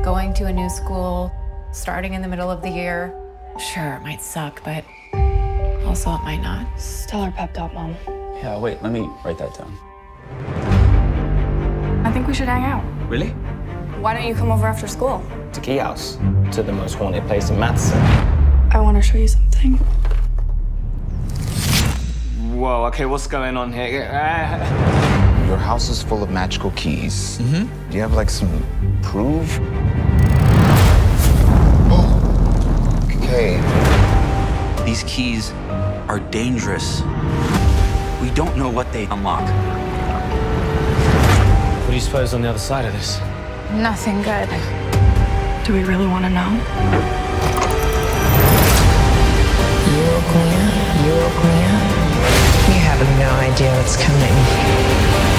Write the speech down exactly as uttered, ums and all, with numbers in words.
going to a new school, starting in the middle of the year. Sure, it might suck, but also it might not. Stellar pep talk, Mom. Yeah, wait, let me write that down. I think we should hang out. Really? Why don't you come over after school? To Key House, to the most haunted place in Madison. I want to show you something. Whoa, okay, what's going on here? Your house is full of magical keys. Mm-hmm. Do you have, like, some proof? Oh, okay. These keys are dangerous. We don't know what they unlock. What do you suppose on the other side of this? Nothing good. Do we really want to know? You woke me up. You woke me up. You have no idea what's coming.